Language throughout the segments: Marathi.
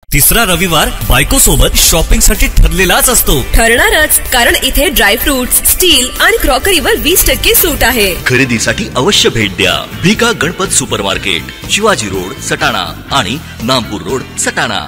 तिसरा रविवार बायको सोबत शॉपिंग साठी ठरलेलाच असतो. ठरणारच, कारण इथे ड्रायफ्रुट्स, स्टील आणि क्रॉकरीवर 20% सूट आहे. खरेदीसाठी अवश्य भेट द्या. भिका गणपत सुपरमार्केट, शिवाजी रोड सटाणा आणि नामपूर रोड सटाणा.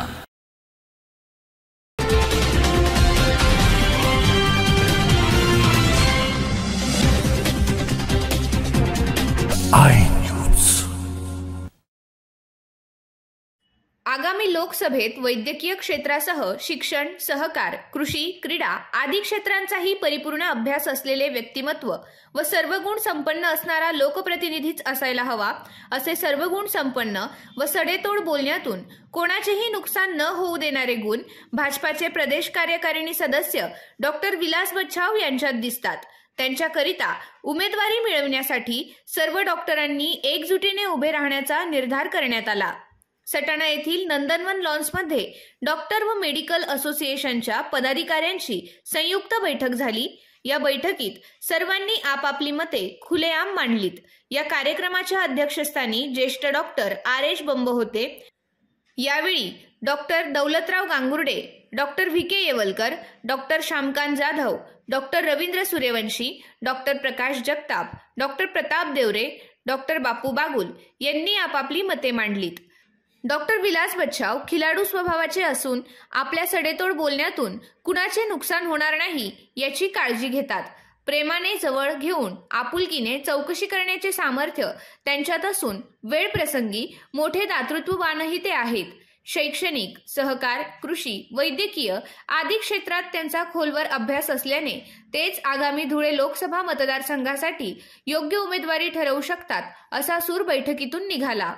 आगामी लोकसभेत वैद्यकीय क्षेत्रासह शिक्षण, सहकार, कृषी, क्रीडा आदी क्षेत्रांचाही परिपूर्ण अभ्यास असलेले व्यक्तिमत्व व सर्वगुण संपन्न असणारा लोकप्रतिनिधीच असायला हवा, असे सर्वगुण संपन्न व सडेतोड बोलण्यातून कोणाचेही नुकसान न होऊ देणारे गुण भाजपाचे प्रदेश कार्यकारिणी सदस्य डॉक्टर विलास बच्छाव यांच्यात दिसतात. त्यांच्याकरिता उमेदवारी मिळवण्यासाठी सर्व डॉक्टरांनी एकजुटीने उभे राहण्याचा निर्धार करण्यात आला. सटाणा येथील नंदनवन लॉन्समध्ये डॉक्टर व मेडिकल असोसिएशनच्या पदाधिकाऱ्यांची संयुक्त बैठक झाली. या बैठकीत सर्वांनी आपापली मते खुलेआम मांडलीत. या कार्यक्रमाच्या अध्यक्षस्थानी ज्येष्ठ डॉक्टर RH बंब होते. यावेळी doctor Daulatrao Gangurde, doctor VK Yevalkar, doctor Shyamkant Jadhav, doctor Ravindra Suryavanshi, doctor Prakash Jagtap, doctor Pratap Deore, doctor Bapu Bagul यांनी आपापली मते मांडलीत. डॉक्टर विलास बच्छाव खिलाडू स्वभावाचे असून आपल्या सडेतोड बोलण्यातून कुणाचे नुकसान होणार नाही याची काळजी घेतात. प्रेमाने जवळ घेऊन आपुलकीने चौकशी करण्याचे सामर्थ्य त्यांच्यात असून वेळ प्रसंगी मोठे दातृत्ववानही ते आहेत. शैक्षणिक, सहकार, कृषी, वैद्यकीय आदी क्षेत्रात त्यांचा खोलवर अभ्यास असल्याने तेच आगामी धुळे लोकसभा मतदारसंघासाठी योग्य उमेदवारी ठरवू शकतात, असा सूर बैठकीतून निघाला.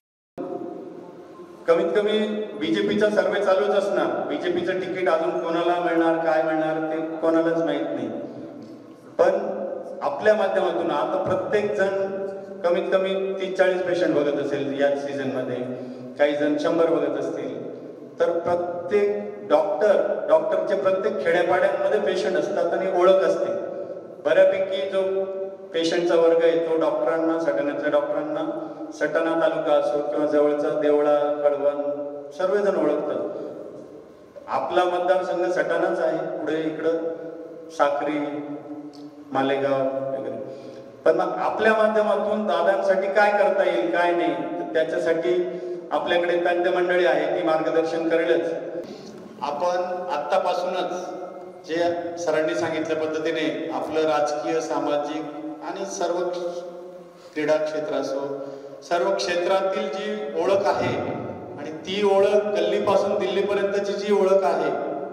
कमीत कमी बीजेपीचा सर्वे चालूच असणार. बीजेपीचं तिकीट अजून कोणाला मिळणार, काय मिळणार ते कोणालाच माहित नाही. पण आपल्या माध्यमातून आता प्रत्येक जण कमीत कमी 30-40 पेशंट बघत असेल या सीझन मध्ये, काही जण 100 बघत असतील. तर प्रत्येक डॉक्टरचे प्रत्येक खेड्यापाड्यांमध्ये पेशंट असतात आणि ओळख असते. बऱ्यापैकी जो पेशंटचा वर्ग आहे तो डॉक्टरांना, सटाण्यातल्या डॉक्टरांना, सटाणा तालुका असो किंवा जवळचा देवळा, कळवण सर्वजण ओळखतात. आपला मतदारसंघ सटाणाच आहे. पुढे इकडं साक्री, मालेगाव वगैरे. पण आपल्या माध्यमातून दादांसाठी काय करता येईल, काय नाही, तर त्याच्यासाठी आपल्याकडे तज्ञ मंडळी आहे, ती मार्गदर्शन करेलच. आपण आत्तापासूनच जे सरांनी सांगितल्या पद्धतीने आपलं राजकीय, सामाजिक आणि सर्व क्रीडा क्षेत्र असो, सर्व क्षेत्रातील जी ओळख आहे आणि ती ओळख गल्लीपासून दिल्लीपर्यंतची जी ओळख आहे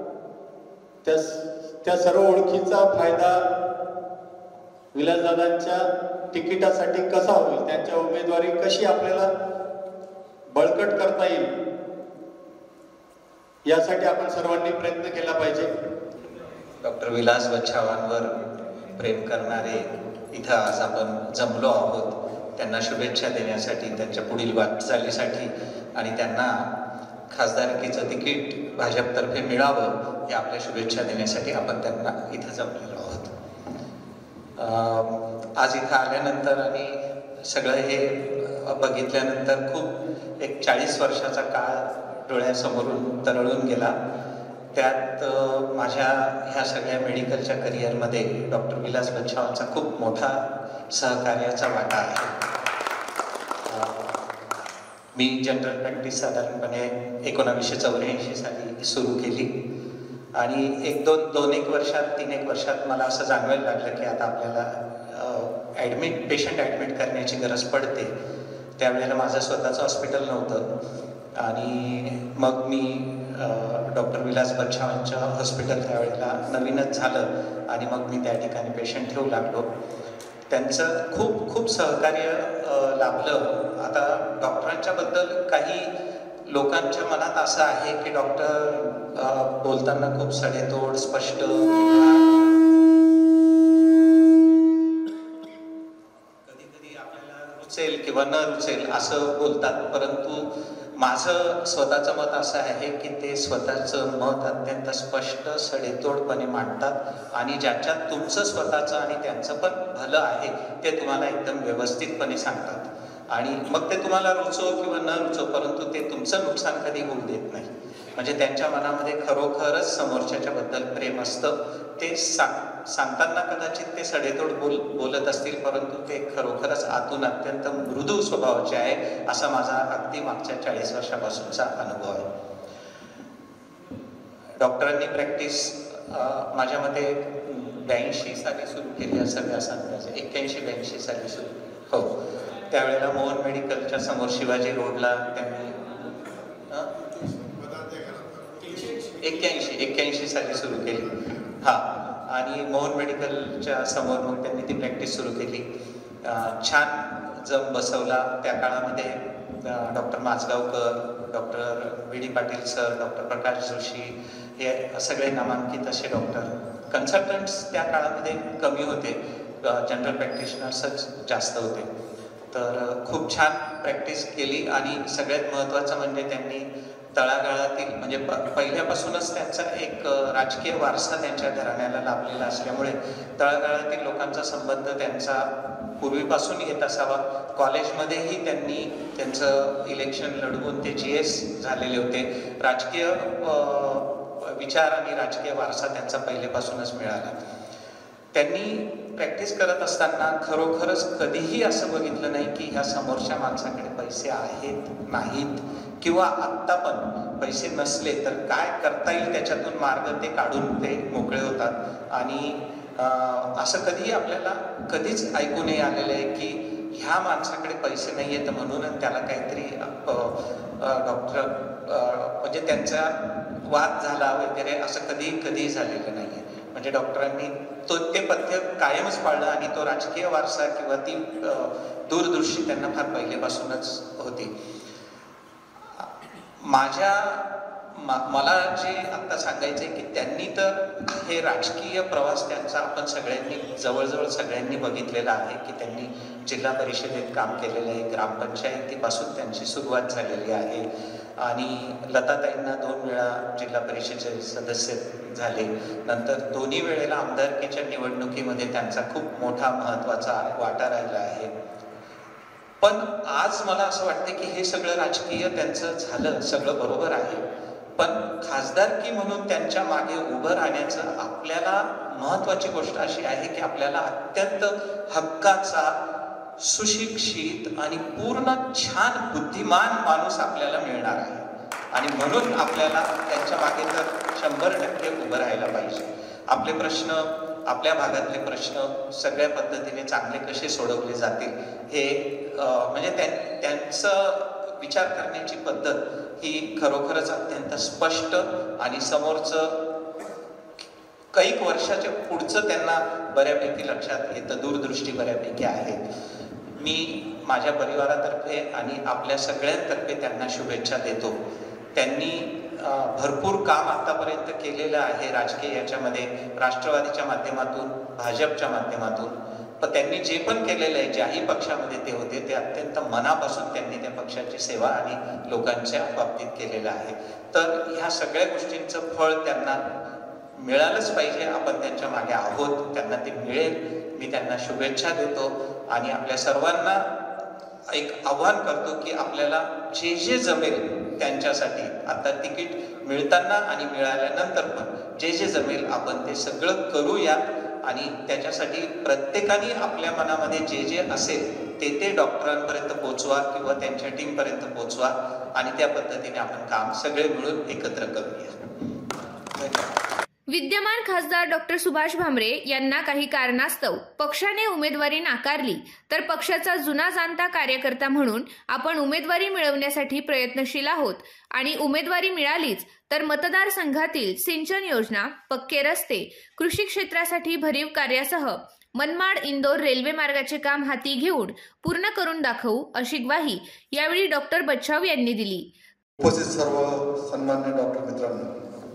त्या सर्व ओळखीचा फायदा विलासदादांच्या तिकिटासाठी कसा होईल, त्यांच्या उमेदवारी कशी आपल्याला बळकट करता येईल, यासाठी आपण सर्वांनी प्रयत्न केला पाहिजे. डॉक्टर विलास बच्छावांवर प्रेम करणारे इथं आज आपण जमलो आहोत. त्यांना शुभेच्छा देण्यासाठी, त्यांच्या पुढील वाटचालीसाठी आणि त्यांना खासदारकीचं तिकीट भाजपतर्फे मिळावं या आपल्या शुभेच्छा देण्यासाठी आपण त्यांना इथं जमलेलो आहोत. आज इथं आल्यानंतर आणि सगळं हे बघितल्यानंतर खूप एक 40 वर्षाचा काळ डोळ्यासमोरून तरळून गेला. त्यात माझ्या ह्या सगळ्या मेडिकलच्या करिअरमध्ये डॉक्टर विलास बच्छावांचा खूप मोठा सहकार्याचा वाटा आहे. मी जनरल प्रॅक्टिस साधारणपणे 1984 साली सुरू केली आणि 1-2 वर्षात 3 वर्षात मला असं जाणवायला लागलं की आता आपल्याला पेशंट ॲडमिट करण्याची गरज पडते. त्यावेळेला माझं स्वतःचं हॉस्पिटल नव्हतं आणि मग मी डॉक्टर विलास बच्छावांच्या हॉस्पिटल त्यावेळेला नवीनच झालं आणि मग मी त्या ठिकाणी पेशंट ठेवू लागलो. त्यांचं खूप सहकार्य लाभलं. आता डॉक्टरांच्या बद्दल काही लोकांच्या मनात असं आहे की डॉक्टर बोलताना खूप सडेतोड, स्पष्ट, कधी आपल्याला रुचेल किंवा न रुचेल असं बोलतात. परंतु माझं स्वतःचं मत असं आहे की ते स्वतःचं मत अत्यंत स्पष्ट, सडेतोडपणे मांडतात आणि ज्याच्यात तुमचं स्वतःचं आणि त्यांचं पण भलं आहे ते तुम्हाला एकदम व्यवस्थितपणे सांगतात. आणि मग ते तुम्हाला रुचो किंवा न रुचो, परंतु ते तुमचं नुकसान कधी होऊ देत नाही. म्हणजे त्यांच्या मनामध्ये खरोखरच समोरच्याच्या बद्दल प्रेम असतं. ते सांगताना कदाचित ते सडेतोड बोलत असतील, परंतु ते खरोखरच आतून अत्यंत मृदू स्वभावाचे आहे, असा माझा अगदी मागच्या 40 वर्षापासूनचा अनुभव आहे. डॉक्टरांनी प्रॅक्टिस माझ्या मते 82 साली सुरू केली असं मी असं अंदाज, 81-82 साली सुरू. हो, त्यावेळेला मोहन मेडिकलच्या समोर शिवाजी रोडला त्यांनी 81 साली सुरू केली. हा, आणि मोहन मेडिकलच्या समोर मग त्यांनी ती प्रॅक्टिस सुरू केली. छान जम बसवला. त्या काळामध्ये doctor Mazgaonkar, doctor V D Patil sir, doctor Prakash Joshi हे सगळे नामांकित असे डॉक्टर. कन्सल्टंट्स त्या काळामध्ये कमी होते, जनरल प्रॅक्टिशनर्सच जास्त होते. तर खूप छान प्रॅक्टिस केली. आणि सगळ्यात महत्त्वाचं म्हणजे त्यांनी तळागाळातील म्हणजे पहिल्यापासूनच त्यांचा एक राजकीय वारसा त्यांच्या घराण्याला लाभलेला असल्यामुळे तळागाळातील लोकांचा संबंध त्यांचा पूर्वीपासून येत असावा. कॉलेजमध्येही त्यांनी त्यांचं इलेक्शन लढवून ते GS झालेले होते. राजकीय विचार आणि राजकीय वारसा त्यांचा पहिल्यापासूनच मिळाला. त्यांनी प्रॅक्टिस करत असताना खरोखरच कधीही असं बघितलं नाही की ह्या समोरच्या माणसाकडे पैसे आहेत नाहीत, किंवा आत्ता पण पैसे नसले तर काय करता येईल त्याच्यातून मार्ग ते काढून ते मोकळे होतात. आणि असं कधीही आपल्याला कधीच ऐकू नाही आलेलं आहे की ह्या माणसाकडे पैसे नाही आहेत म्हणून त्याला काहीतरी डॉक्टर म्हणजे त्यांचा वाद झाला वगैरे असं कधीही झालेलं नाही आहे. म्हणजे डॉक्टरांनी ते पथ्य कायमच पाळलं आणि तो राजकीय वारसा किंवा ती दूरदृष्टी त्यांना फार पहिलेपासूनच होती. मला जे आता सांगायचं आहे की त्यांनी तर हे राजकीय प्रवास त्यांचा आपण सगळ्यांनी जवळजवळ सगळ्यांनी बघितलेला आहे की त्यांनी जिल्हा परिषदेत काम केलेलं आहे, ग्रामपंचायतीपासून त्यांची सुरुवात झालेली आहे. आणि लताताईंना 2 वेळा जिल्हा परिषदेचे सदस्य झाले. नंतर दोन्ही वेळेला आमदारकीच्या निवडणुकीमध्ये त्यांचा खूप मोठा महत्त्वाचा वाटा राहिला आहे. पण आज मला असं वाटतं की हे सगळं राजकीय त्यांचं झालं, सगळं बरोबर आहे, पण खासदारकी म्हणून त्यांच्या मागे उभं राहण्याचं आपल्याला महत्त्वाची गोष्ट अशी आहे की आपल्याला अत्यंत हक्काचा, सुशिक्षित आणि पूर्ण छान बुद्धिमान माणूस आपल्याला मिळणार आहे. आणि म्हणून आपल्याला त्यांच्या मागे तर 100% उभं राहायला पाहिजे. आपले प्रश्न, आपल्या भागातले प्रश्न सगळ्या पद्धतीने चांगले कसे सोडवले जातील हे म्हणजे त्यांचं विचार करण्याची पद्धत ही खरोखरच अत्यंत स्पष्ट आणि समोरचं कैक वर्षाच्या पुढचं त्यांना बऱ्यापैकी लक्षात येतं, दूरदृष्टी बऱ्यापैकी आहे. मी माझ्या परिवारातर्फे आणि आपल्या सगळ्यांतर्फे त्यांना शुभेच्छा देतो. त्यांनी भरपूर काम आतापर्यंत केलेलं आहे राजकीय याच्यामध्ये, राष्ट्रवादीच्या माध्यमातून, भाजपच्या माध्यमातून. पण त्यांनी जे पण केलेलं आहे, ज्याही पक्षामध्ये ते होते, ते अत्यंत मनापासून त्यांनी त्या पक्षाची सेवा आणि लोकांच्या बाबतीत केलेलं आहे. तर ह्या सगळ्या गोष्टींचं फळ त्यांना मिळालंच पाहिजे. आपण त्यांच्या मागे आहोत, त्यांना ते मिळेल. मी त्यांना शुभेच्छा देतो आणि आपल्या सर्वांना एक आव्हान करतो की आपल्याला जे जे जमेल त्यांच्यासाठी आता तिकीट मिळताना आणि मिळाल्यानंतर पण जे जे जमेल आपण ते सगळं करूयात. आणि त्याच्यासाठी प्रत्येकाने आपल्या मनामध्ये जे जे असेल ते डॉक्टरांपर्यंत पोचवा किंवा त्यांच्या टीमपर्यंत पोचवा आणि त्या पद्धतीने आपण काम सगळे मिळून एकत्र करूया. धन्यवाद. विद्यमान खासदार डॉक्टर सुभाष भामरे यांना काही कारणास्तव पक्षाने उमेदवारी नाकारली तर पक्षाचा जुना जाणता कार्यकर्ता म्हणून आपण उमेदवारी मिळवण्यासाठी प्रयत्नशील आहोत आणि उमेदवारी मिळालीच तर मतदारसंघातील सिंचन योजना, पक्के रस्ते, कृषी क्षेत्रासाठी भरीव कार्यासह मनमाड इंदोर रेल्वे मार्गाचे काम हाती घेऊन पूर्ण करून दाखवू अशी ग्वाही यावेळी डॉक्टर बच्छाव यांनी दिली. उपस्थित सर्व सन्मान्य डॉक्टर मित्रांनो,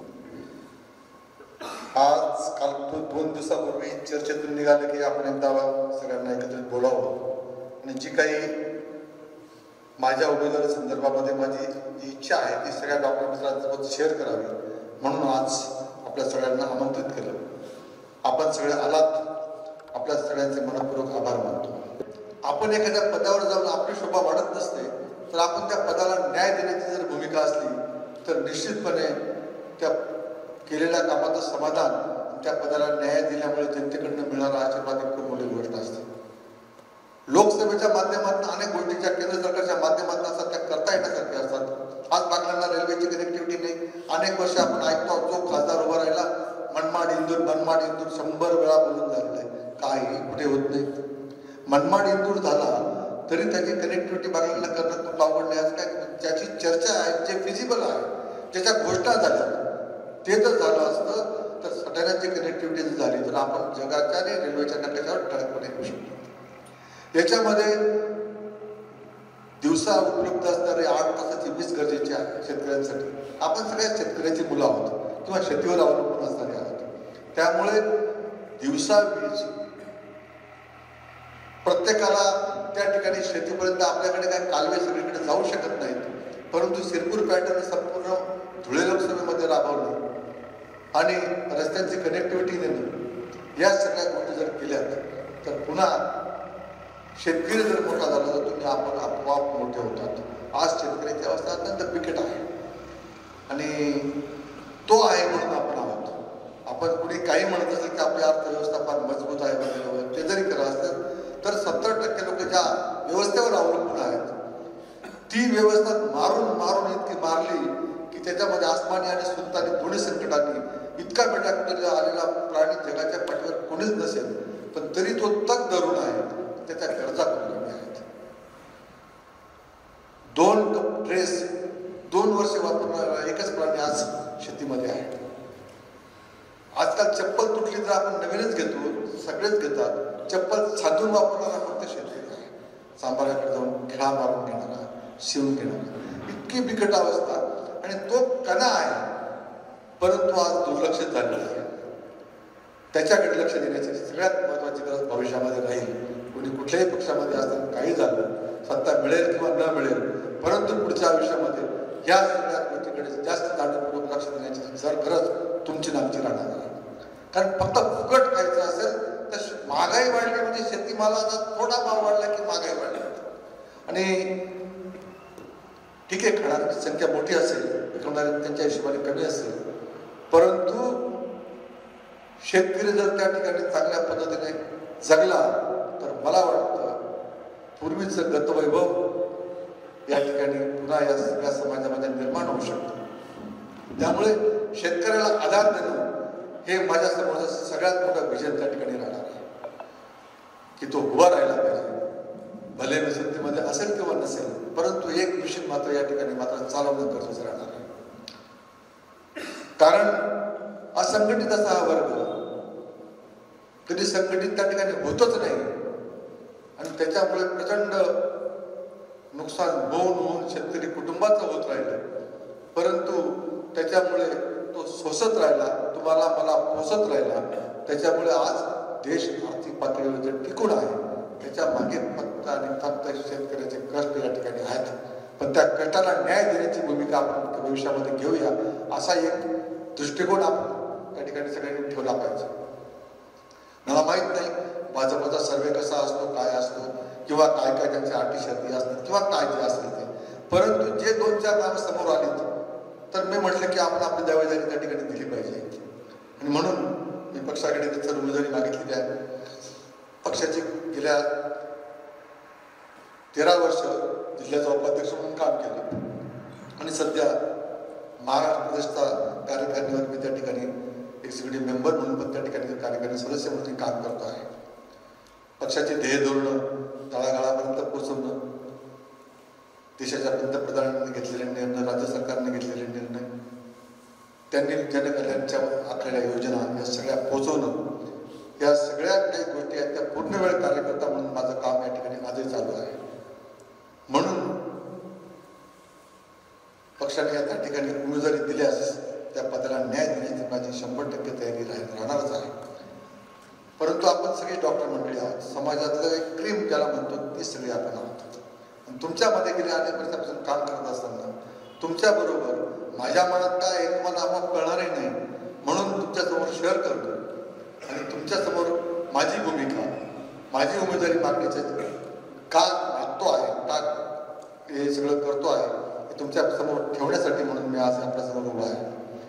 आज काल 2 दिवसापूर्वी चर्चेतून निघालं की आपण एकदा सगळ्यांना एकत्रित बोलावं आणि जी काही माझ्या उमेदवारी संदर्भामध्ये माझी जी इच्छा आहे ती सगळ्या डॉक्टर मित्रांसोबत शेअर करावी म्हणून आज आपल्या सगळ्यांना आमंत्रित केलं. आपण सगळे आलात, आपल्या सगळ्यांचे मनपूर्वक आभार मानतो. आपण एखाद्या पदावर जाऊन आपली शोभा वाढत नसते, तर आपण त्या पदाला न्याय देण्याची जर भूमिका असली तर निश्चितपणे त्या केलेल्या कामाचं समाधान, त्या पदाला न्याय दिल्यामुळे जनतेकडनं मिळणारा आशीर्वाद ही खूप मोठी गोष्ट असते. लोकसभेच्या माध्यमातून अनेक गोष्टीच्या, केंद्र सरकारच्या माध्यमातून असतात त्या करता येण्यासारख्या असतात. आज बांगलांना रेल्वेची कनेक्टिव्हिटी नाही. अनेक वर्ष आपण ऐकतो जो खासदार उभा राहिला मनमाड इंदूर 100 वेळा बोलून झालेलं आहे, काही कुठे होत नाही. मनमाड इंदूर झाला तरी त्याची कनेक्टिव्हिटी बांगलांना करणं खूप अवघड नाही. असं काय ज्याची चर्चा आहे, जे फिजिबल आहे, ज्याच्या घोषणा झाल्या, ते जर झालं असतं तर सटाण्याची कनेक्टिव्हिटी जर झाली तर आपण जगाच्या आणि रेल्वेच्या नकाशावर ठळकपणे येऊ शकतो. याच्यामध्ये दिवसा उपलब्ध असणारे 8 तासाची वीज गरजेची आहे शेतकऱ्यांसाठी. आपण सगळ्या शेतकऱ्याची मुलं आहोत किंवा शेतीवर अवलंबून असणारे आहोत. त्यामुळे दिवसा वीज प्रत्येकाला त्या ठिकाणी शेतीपर्यंत आपल्याकडे काही कालवे सगळीकडे जाऊ शकत नाहीत. परंतु सिरपूर पॅटर्न संपूर्ण धुळे लोकसभेमध्ये राबवलं आणि रस्त्यांची कनेक्टिव्हिटी देणं, या सगळ्या गोष्टी जर केल्यात तर पुन्हा शेतकरी जर मोठा झाला तर तुम्ही आपण आपोआप मोठे होतात. आज शेतकऱ्याची अवस्था अत्यंत बिकट आहे आणि तो आहे म्हणून आपण आहोत. आपण कुणी काही म्हणत असेल की आपली अर्थव्यवस्था फार मजबूत आहे वगैरे, ते जरी करत असेल तर 70% लोक ज्या व्यवस्थेवर अवलंबून आहेत ती व्यवस्था मारून मारून इतकी मारली की त्याच्यामध्ये आसमानी आणि सुलतानी दोन्ही संकटांनी इतका बेटाकुटीला आलेला प्राणी जगाच्या पाठीवर कोणीच नसेल, पण तरी तो तग धरून आहे. त्याच्या गरजा कमी आहेत. 2 ड्रेस 2 वर्ष वापरणारा एकच प्राणी आज शेतीमध्ये आहे. आजकाल चप्पल तुटली तर आपण नवीनच घेतो, सगळेच घेतात. चप्पल साधून वापरणारा फक्त शेतकरी आहे. सांबाराकडे जाऊन खिळा मारून घेणारा, शिवून घेणारा, इतकी बिकट अवस्था. आणि तो कणा आहे परंतु आज दुर्लक्षित झालेला आहे. त्याच्याकडे लक्ष देण्याची सगळ्यात महत्वाची गरज भविष्यामध्ये राहील. कोणी कुठल्याही पक्षामध्ये असताना काही झालं, सत्ता मिळेल किंवा न मिळेल, परंतु पुढच्या आयुष्यामध्ये या सगळ्या गोष्टीकडे जास्त जाणीवपूर्वक लक्ष देण्याची जर गरज तुमची नामची राहणार आहे. कारण फक्त फुकट खायचं असेल तर महागाई वाढली म्हणजे शेतीमालाचा थोडा भाव वाढला की महागाई वाढली. आणि ठीक आहे, खाणाऱ्यांची संख्या मोठी असेल, विकणारे त्यांच्या हिशोबाने कमी असेल, परंतु शेतकरी जर त्या ठिकाणी चांगल्या पद्धतीने जगला तर मला वाटतं पूर्वीचं गतवैभव या ठिकाणी पुन्हा या सगळ्या समाजामध्ये निर्माण होऊ शकतं. त्यामुळे शेतकऱ्याला आधार देणं हे माझ्या समोरचं सगळ्यात मोठं विजन त्या ठिकाणी राहणार आहे की तो उभा राहायला पाहिजे. भले विसंतीमध्ये असेल किंवा नसेल, परंतु एक मिशन मात्र या ठिकाणी मात्र चालवणं गरजेचं राहणार आहे. कारण असंघटित असा हा वर्ग कधी संघटित त्या ठिकाणी होतच नाही आणि त्याच्यामुळे प्रचंड नुकसान होऊन शेतकरी कुटुंबाचं होत राहिलं, परंतु त्याच्यामुळे तो सोसत राहिला, तुम्हाला मला पोसत राहिला. त्याच्यामुळे आज देश आर्थिक पातळीवर जे टिकून आहे त्याच्या मागे फक्त आणि फक्त शेतकऱ्याचे कष्ट या ठिकाणी आहेत. पण त्या कष्टाला न्याय देण्याची भूमिका आपण भविष्यामध्ये घेऊया असा एक दृष्टिकोन आपण त्या ठिकाणी सगळ्यांनी ठेवला पाहिजे. मला माहित नाही भाजपचा सर्वे कसा असतो, काय असतो, किंवा काय काय त्यांच्या अटी शर्ती असतात किंवा काय जे असेल ते, परंतु जे 2-4 नावं समोर आलीत तर मी म्हटलं की आपण आपली जबाबदारी त्या ठिकाणी दिली पाहिजे. आणि म्हणून मी पक्षाकडे त्याची उमेदवारी मागितलेली आहे. पक्षाची गेल्या 13 वर्ष जिल्ह्याचा उपाध्यक्ष म्हणून काम केलं आणि सध्या महाराष्ट्र प्रदेशचा कार्यकारिणीवर मी त्या ठिकाणी एक्झिक्युटिव्ह मेंबर म्हणून पण त्या ठिकाणी कार्यकारी सदस्य म्हणून काम करतो आहे. पक्षाचे ध्येय धोरणं तळागाळापर्यंत पोहोचवणं, देशाच्या पंतप्रधानांनी घेतलेले निर्णय, राज्य सरकारने घेतलेले निर्णय, त्यांनी जनकल्याणच्या आखलेल्या योजना या सगळ्या पोहोचवणं, या सगळ्या काही गोष्टी आहेत त्या पूर्ण वेळ कार्यकर्ता म्हणून माझं काम या ठिकाणी आजही चालू आहे. म्हणून पक्षाने त्या ठिकाणी उमेदवारी दिल्यास त्या पदाला न्याय देण्याची माझी 100% तयारी राहणारच आहे. परंतु आपण सगळी डॉक्टर मंडळी आहोत, समाजातलं एक क्रीम ज्याला म्हणतो ती सगळी आपण आहोत. आणि तुमच्यामध्ये गेले अनेक वर्षापासून काम करत असताना तुमच्याबरोबर माझ्या मनात काय आहे तुम्हाला आपोआप कळणारही नाही, म्हणून तुमच्यासमोर शेअर करतो आणि तुमच्यासमोर माझी भूमिका, माझी उमेदवारी मागण्याच्या का मागतो आहे, का हे सगळं करतो आहे, हे तुमच्या समोर ठेवण्यासाठी म्हणून मी आज आपल्यासमोर उभा आहे.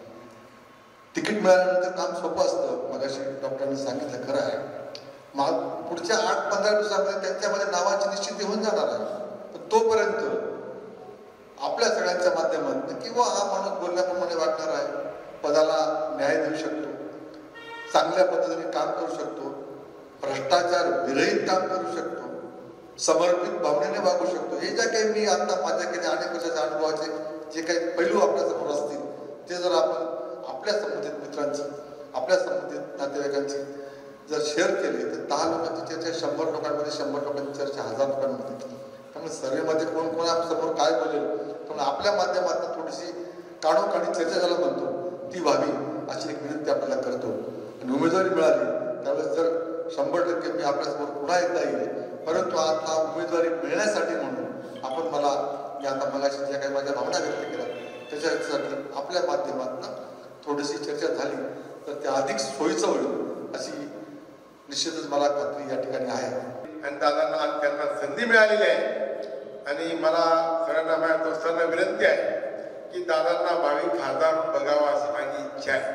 तिकीट मिळाल्यानंतर काम सोपं असतं, मगाशी डॉक्टरांनी सांगितलं, खरं आहे. मग पुढच्या 8-15 दिवसामध्ये त्यांच्यामध्ये नावाची निश्चिती होऊन जाणार आहे. पण तोपर्यंत आपल्या सगळ्यांच्या माध्यमातून किंवा हा माणूस बोलण्याप्रमाणे वागणार आहे, पदाला न्याय देऊ शकतो, चांगल्या पद्धतीने काम करू शकतो, भ्रष्टाचार विरहित काम करू शकतो, समर्पित भावनेने वागू शकतो. हे ज्या काही मी आता माझ्या काही अनेक वर्षाच्या अनुभवाचे जे काही पैलू आपल्यासमोर असतील ते जर आपण आपल्या संबंधित मित्रांची, आपल्या संबंधित नातेवाईकांची जर शेअर केली तर 10 लोकांची चर्चा 100 लोकांमध्ये, 100 लोकांची चर्चा 1000 लोकांमध्ये. त्यामुळे सर्वेमध्ये कोण कोणासमोर काय बोलेल, पण आपल्या माध्यमातून थोडीशी काणोकाणी चर्चा ज्याला म्हणतो ती व्हावी अशी एक विनंती आपल्याला करतो. आणि उमेदवारी मिळाली त्यावेळेस जर 100% मी आपल्यासमोर पुन्हा एकदा येईल. परंतु आता उमेदवारी मिळण्यासाठी म्हणून आपण मला मी आता मगाशी ज्या काही माझ्या भावना व्यक्त केल्या त्याच्यासाठी आपल्या माध्यमातून थोडीशी चर्चा झाली तर ते अधिक सोयीचं होईल अशी निश्चितच मला खात्री या ठिकाणी आहे. आणि दादांना आज त्यांना संधी मिळालेली आहे. आणि मला सगळ्यांना माझ्या दोस्तांना विनंती आहे की दादांना भावी खासदार बघावा अशी माझी इच्छा आहे.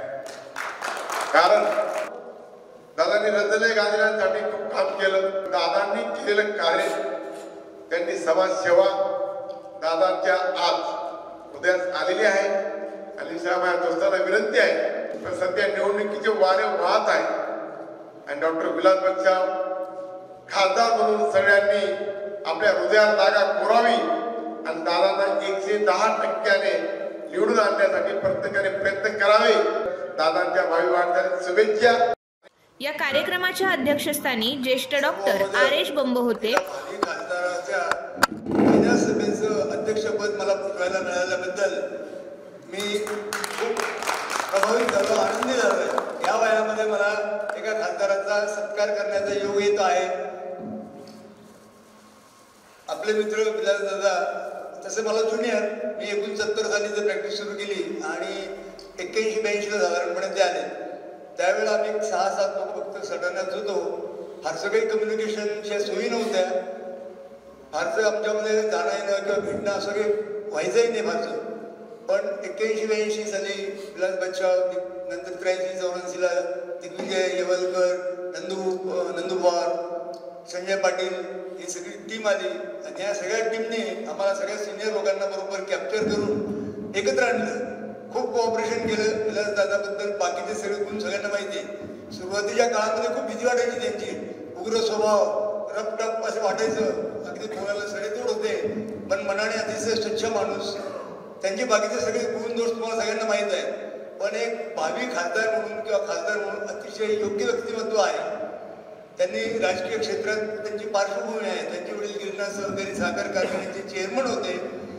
कारण दादांनी रजले गांधींसाठी खूप काम केलं. दादांनी केलेलं कार्य, त्यांनी समाजसेवा दादांच्या आज उद्याच आलेली आहे. आणि माझ्या दोस्तांना विनंती आहे पण सध्या निवडणुकीचे वारे वाहत आहे आणि डॉक्टर विलास बच्चाव खासदार म्हणून सगळ्यांनी आपल्या हृदयात जागा कोरावी आणि दादांना 110% निवडून आणण्यासाठी प्रत्येकाने प्रयत्न करावे. दादांच्या भावी वाटचालीस शुभेच्छा. या कार्यक्रमाच्या अध्यक्षस्थानी ज्येष्ठ डॉक्टर आर.एस. बंब होते. खासदाराच्या विधानसभेचं अध्यक्षपद मला भूषवायला मिळाल्याबद्दल मी खूप प्रभावित झालो, आनंदी झालोय. या वयामध्ये मला एका खासदाराचा सत्कार करण्याचा योग येत आहे. आपले मित्र विलास दादा तसे मला ज्युनियर, मी 69 साली जर प्रॅक्टिस सुरू केली आणि 81-82 साधारणपणे ते आले. त्यावेळेला आम्ही 6-7 लोक फक्त सटाण्यात होतो. फारसं काही कम्युनिकेशनच्या सोयी नव्हत्या, फारसं आमच्यामध्ये जाणं येणं किंवा भेटणं असं काही व्हायचंही नाही फारसं. पण 81-82 साली विलास बच्चाव, नंतर 83-84ला दिग्विजय येवलकर, नंदू पवार, संजय पाटील ही सगळी टीम आली आणि या सगळ्या टीमने आम्हाला सगळ्या सिनियर लोकांना बरोबर कॅप्चर करून एकत्र आणलं. खूप कोऑपरेशन केलं. विलास दादाबद्दल बाकीचे सगळे गुण सगळ्यांना माहिती आहे. सुरुवातीच्या काळामध्ये खूप भीती वाटायची त्यांची, उग्र स्वभाव, रपटप असं वाटायचं, अगदी कोणाला सडेतोड होते, पण मनाने अतिशय स्वच्छ माणूस. त्यांचे बाकीचे सगळे गुण दोष तुम्हाला सगळ्यांना माहीत आहे. पण एक भावी खासदार म्हणून किंवा खासदार म्हणून अतिशय योग्य व्यक्तिमत्व आहे. त्यांनी राजकीय क्षेत्रात त्यांची पार्श्वभूमी आहे. त्यांचे वडील गिरणा सहकारी साखर कारखान्याचे चेअरमन होते.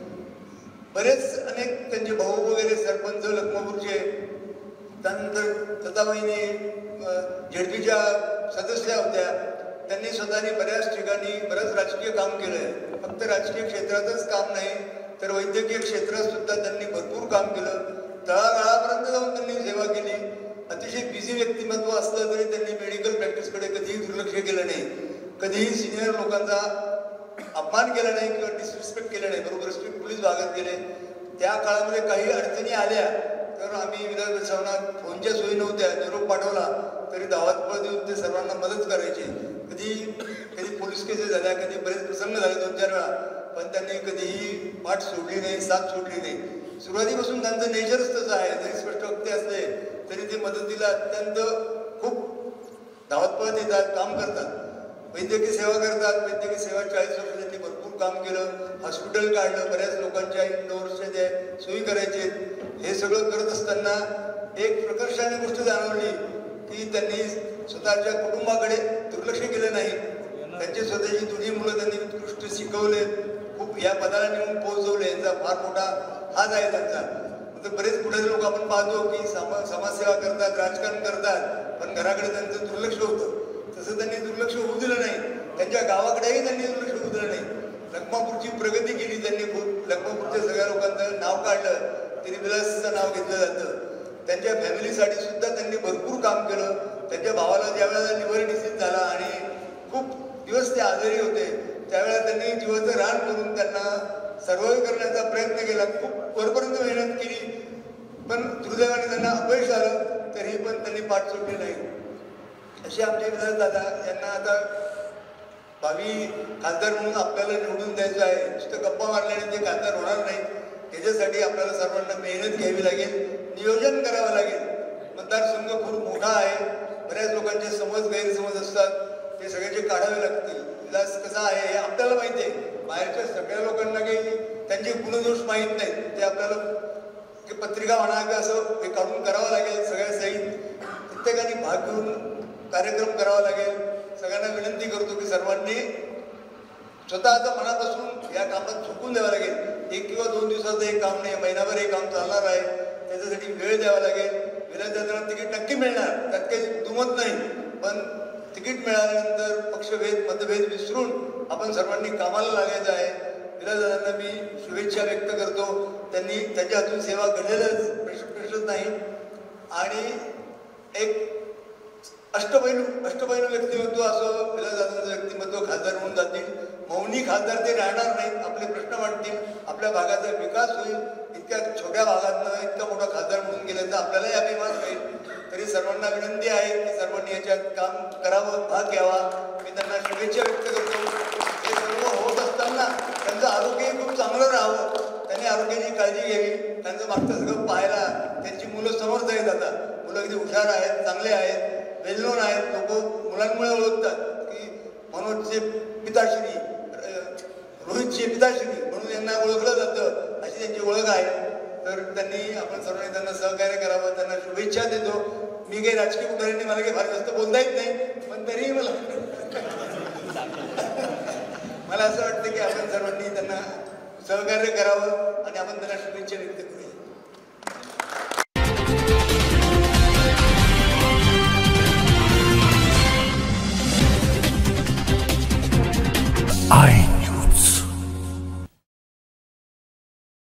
बरेच अनेक त्यांचे भाऊ वगैरे सरपंच लखमापूरचे, त्यानंतर दत्ताबाईंनी झेडपीच्या सदस्या होत्या. त्यांनी स्वतःने बऱ्याच ठिकाणी बरंच राजकीय काम केलं आहे. फक्त राजकीय क्षेत्रातच काम नाही तर वैद्यकीय क्षेत्रात सुद्धा त्यांनी भरपूर काम केलं. तळागाळापर्यंत जाऊन त्यांनी सेवा केली. अतिशय बिझी व्यक्तिमत्व असलं तरी त्यांनी मेडिकल प्रॅक्टिसकडे कधीही दुर्लक्ष केलं नाही, कधीही सिनियर लोकांचा अपमान केला नाही किंवा डिसरिस्पेक्ट केला नाही. बरोबर स्ट्रिक्ट पोलीस भागात गेले. त्या काळामध्ये काही अडचणी आल्या तर आम्ही विलास बच्चावांना फोनच्या सोयी नव्हत्या, निरोप पाठवला तरी धावात पळ देऊन ते सर्वांना मदत करायचे. कधी पोलीस केसेस झाल्या, कधी बरेच प्रसंग झाले 2-4 वेळा, पण त्यांनी कधीही पाठ सोडली नाही, साथ सोडली नाही. सुरुवातीपासून त्यांचं नेचरच तसं आहे. जरी स्पष्ट वक्ते असले तरी ते मदतीला अत्यंत खूप धावत पळत येतात, काम करतात, वैद्यकीय सेवा करतात. वैद्यकीय सेवा 40 वर्ष त्यांनी भरपूर काम केलं. हॉस्पिटल काढलं, बऱ्याच लोकांच्या इंडोर्सच्या ज्या सोयी करायचे. हे सगळं करत असताना एक प्रकर्षाने गोष्ट जाणवली की त्यांनी स्वतःच्या कुटुंबाकडे दुर्लक्ष केलं नाही. त्यांची स्वतःची दोन्ही मुलं त्यांनी उत्कृष्ट शिकवले, खूप या पदाला नेऊन पोहोचवले. यांचा फार मोठा हात आहे त्यांचा. बरेच पुढे लोक आपण पाहतो की समाजसेवा करतात, राजकारण करतात, पण घराकडे त्यांचं दुर्लक्ष होतं. तसं त्यांनी दुर्लक्ष होऊ दिलं नाही. त्यांच्या गावाकडेही त्यांनी दुर्लक्ष होऊ दिलं नाही. लखमापूरची प्रगती केली त्यांनी खूप. लखमापूरच्या सगळ्या लोकांचं नाव काढलं तरी विलासचं नाव घेतलं जातं. त्यांच्या फॅमिलीसाठी सुद्धा त्यांनी भरपूर काम केलं. त्यांच्या भावाला ज्या वेळेला लिव्हर डिसीज झाला आणि खूप दिवस ते आजारी होते त्यावेळेला त्यांनी जीवाचं रान करून त्यांना सर्वाइव्ह करण्याचा प्रयत्न केला, खूप वरपर्यंत मेहनत केली, पण दुर्दैवाने त्यांना अपयश आलं, तरी पण त्यांनी पाठ सोडली नाही. असे आमचे दादा यांना आता भावी खासदार म्हणून आपल्याला निवडून द्यायचं आहे. नुसतं गप्पा मारल्याने ते खासदार होणार नाही. त्याच्यासाठी आपल्याला सर्वांना मेहनत घ्यावी लागेल, नियोजन करावं लागेल. मतदारसंघ खूप मोठा आहे, बऱ्याच लोकांचे समज गैरसमज असतात, ते सगळ्याचे काढावे लागतील. विलास कसा आहे हे आपल्याला माहिती आहे, बाहेरच्या सगळ्या लोकांना काही त्यांचे गुणदोष माहीत नाहीत. ते आपल्याला पत्रिका म्हणा की असं हे काढून करावं लागेल. सगळ्या सहित प्रत्येकाने भाग घेऊन कार्यक्रम करावा लागेल. सगळ्यांना विनंती करतो की सर्वांनी स्वतःचं मनापासून या कामात झुकून द्यावं लागेल. 1 किंवा 2 दिवसाचं एक काम नाही, महिनाभर हे काम चालणार आहे, त्याच्यासाठी वेळ द्यावा लागेल. विलासदादांना तिकीट नक्की मिळणार, त्यात काही दुमत नाही, पण तिकीट मिळाल्यानंतर पक्षभेद मतभेद विसरून आपण सर्वांनी कामाला लागायचं आहे. विलासदादांना मी शुभेच्छा व्यक्त करतो. त्यांनी त्यांच्या हातून सेवा घडलेलंच प्रश्नच नाही. आणि एक अष्टपैलू व्यक्तिमत्व असं विलासदादांचं व्यक्तिमत्व खासदार होऊन जातील. मौनी खासदार ते राहणार नाहीत. आपले प्रश्न वाटतील, आपल्या भागाचा विकास होईल. इतक्या छोट्या भागातनं इतका मोठा खासदार म्हणून गेल्याचा आपल्यालाही अभिमान होईल. तरी सर्वांना विनंती आहे की सर्वांनी याच्यात काम करावं, भाग घ्यावा. मी त्यांना शुभेच्छा व्यक्त करतो. हे सर्व होत असताना त्यांचं आरोग्यही खूप चांगलं राहावं, त्यांनी आरोग्याची काळजी घ्यावी. त्यांचं मागचं सगळं पाहायला त्यांची मुलं समर्थ आहेत. आता मुलं अगदी हुशार आहेत, चांगले आहेत, वेलनोन आहेत. लोक मुलांमुळे ओळखतात की मनोजचे पिताश्री, रोहितचे पिताश्री म्हणून यांना ओळखलं जातं, अशी त्यांची ओळख आहे. तर त्यांनी आपण सर्वांनी त्यांना सहकार्य करावं, त्यांना शुभेच्छा देतो. मी काही राजकीय पुढाऱ्यांनी मला काही फार जास्त बोलता येत नाही, पण तरीही मला असं वाटतं की आपण सर्वांनी त्यांना सहकार्य करावं आणि आपण त्यांना शुभेच्छा व्यक्त करूया. I